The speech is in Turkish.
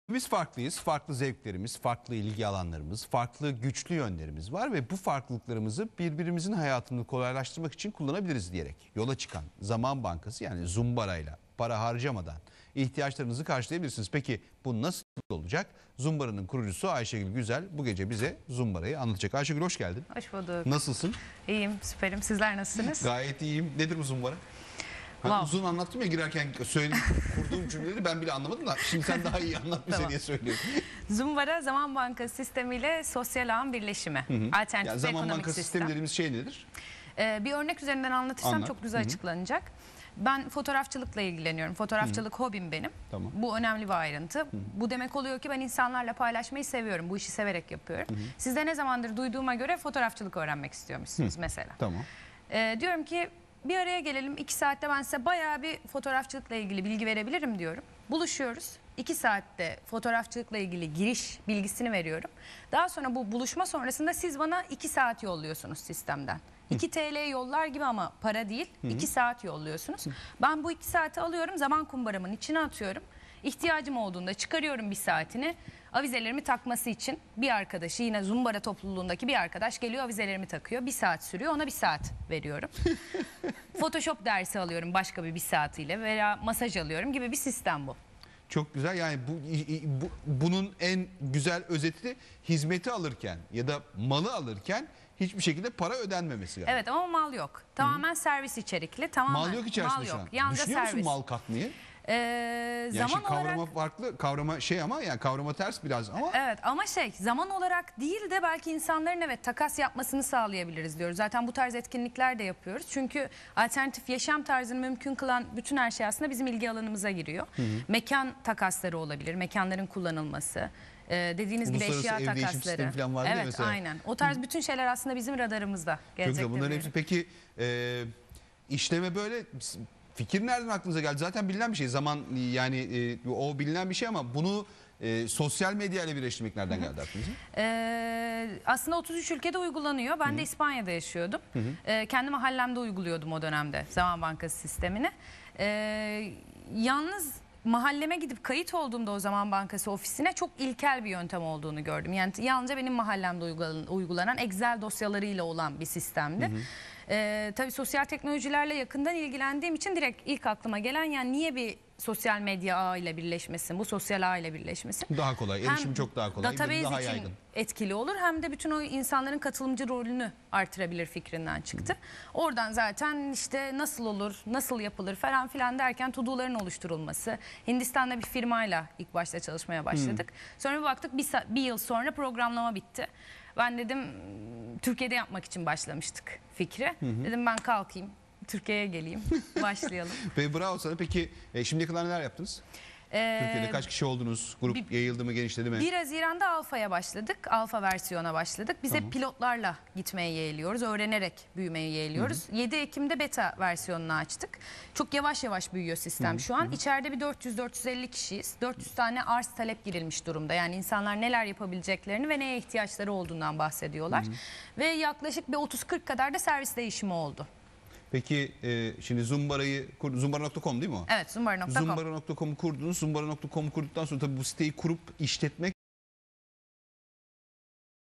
Biz farklıyız, farklı zevklerimiz, farklı ilgi alanlarımız, farklı güçlü yönlerimiz var ve bu farklılıklarımızı birbirimizin hayatını kolaylaştırmak için kullanabiliriz diyerek yola çıkan Zaman Bankası yani Zumbara'yla para harcamadan ihtiyaçlarınızı karşılayabilirsiniz. Peki bu nasıl olacak? Zumbara'nın kurucusu Ayşegül Güzel bu gece bize Zumbara'yı anlatacak. Ayşegül hoş geldin. Hoş bulduk. Nasılsın? İyiyim, süperim. Sizler nasılsınız? Gayet iyiyim. Nedir bu Zumbara? Wow. Uzun anlattım ya girerken söyledim, kurduğum cümleleri ben bile anlamadım da şimdi sen daha iyi anlat bize Tamam. diye söylüyorum. Zumbara Zaman Bankası sistemiyle sosyal ağın birleşimi. Alternatif Yani ve Zaman ekonomik Bankası sistem. sistemi dediğimiz şey nedir? Bir örnek üzerinden anlatırsam Anlat. çok güzel açıklanacak. Ben fotoğrafçılıkla ilgileniyorum. Fotoğrafçılık hobim benim. Tamam. Bu önemli bir ayrıntı. Bu demek oluyor ki ben insanlarla paylaşmayı seviyorum. Bu işi severek yapıyorum. Siz de ne zamandır duyduğuma göre fotoğrafçılık öğrenmek istiyormuşsunuz mesela. Tamam. Diyorum ki bir araya gelelim. 2 saatte ben size bayağı bir fotoğrafçılıkla ilgili bilgi verebilirim diyorum. Buluşuyoruz. 2 saatte fotoğrafçılıkla ilgili giriş bilgisini veriyorum. Daha sonra bu buluşma sonrasında siz bana 2 saat yolluyorsunuz sistemden. 2 TL yollar gibi ama para değil. 2 saat yolluyorsunuz. Ben bu 2 saati alıyorum, zaman kumbaramın içine atıyorum. İhtiyacım olduğunda çıkarıyorum 1 saatini. Avizelerimi takması için bir arkadaşı, yine Zumbara topluluğundaki bir arkadaş geliyor, avizelerimi takıyor. 1 saat sürüyor, ona 1 saat veriyorum. Photoshop dersi alıyorum başka bir saatiyle veya masaj alıyorum gibi bir sistem bu. Çok güzel, yani bunun en güzel özeti hizmeti alırken ya da malı alırken hiçbir şekilde para ödenmemesi lazım. Evet ama mal yok. Tamamen servis içerikli. Tamamen Mal yok içerisinde şu an. Yalnızca Düşünüyor musun servis. mal katmayı? Yani Zaman kavrama olarak farklı, kavrama şey ama yani kavrama ters biraz ama. evet ama zaman olarak değil de belki insanların evet takas yapmasını sağlayabiliriz diyoruz. Zaten bu tarz etkinlikler de yapıyoruz. Çünkü alternatif yaşam tarzını mümkün kılan bütün her şey aslında bizim ilgi alanımıza giriyor. Mekan takasları olabilir, mekanların kullanılması. Dediğiniz gibi Uluslararası eşya ev değişim takasları. sistemi falan vardı ya Evet mesela. aynen. O tarz bütün şeyler aslında bizim radarımızda. Çok güzel. Gelecekte Bunların diyelim. hepsi peki işleme böyle fikir nereden aklınıza geldi? Zaten bilinen bir şey. Zaman yani o bilinen bir şey ama bunu sosyal medya ile birleştirmek nereden geldi aklınıza? Aslında 33 ülkede uygulanıyor. Ben de İspanya'da yaşıyordum. Kendi mahallemde uyguluyordum o dönemde Zaman Bankası sistemini. Yalnız mahalleme gidip kayıt olduğumda o Zaman Bankası ofisine çok ilkel bir yöntem olduğunu gördüm. Yani yalnızca benim mahallemde uygulanan Excel dosyalarıyla olan bir sistemdi. Tabii sosyal teknolojilerle yakından ilgilendiğim için direkt ilk aklıma gelen yani niye bir sosyal medya ağıyla birleşmesin, bu sosyal ağıyla birleşmesin. Daha kolay, erişim çok daha kolay, database daha için yaygın. etkili olur hem de bütün o insanların katılımcı rolünü artırabilir fikrinden çıktı. Oradan zaten işte nasıl olur, nasıl yapılır falan filan derken to-do'ların oluşturulması. Hindistan'da bir firmayla ilk başta çalışmaya başladık. Sonra bir baktık bir yıl sonra programlama bitti. Ben dedim Türkiye'de yapmak için başlamıştık fikri. Dedim ben kalkayım, Türkiye'ye geleyim, başlayalım. Ve bravo sana. Peki şimdiye kadar neler yaptınız? Türkiye'de kaç kişi oldunuz? Grup yayıldı mı, genişledi mi? 1 Haziran'da Alfa'ya başladık. Alfa versiyona başladık. Biz hep pilotlarla gitmeyi yeğliyoruz. Öğrenerek büyümeyi yeğliyoruz. 7 Ekim'de beta versiyonunu açtık. Çok yavaş yavaş büyüyor sistem şu an. İçeride bir 400-450 kişiyiz. 400 tane arz talep girilmiş durumda. Yani insanlar neler yapabileceklerini ve neye ihtiyaçları olduğundan bahsediyorlar. Ve yaklaşık bir 30-40 kadar da servis değişimi oldu. Peki şimdi Zumbara.com değil mi o? Evet, Zumbara.com. Zumbara.com'u kurdunuz. Zumbara.com'u kurduktan sonra tabii bu siteyi kurup işletmek